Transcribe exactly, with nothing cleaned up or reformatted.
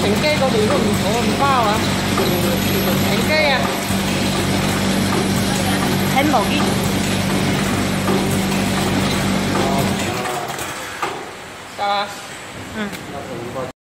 bánh cây có đúng rồi, mình có bánh bao à? Bánh cây à? 햄버기. Sao à?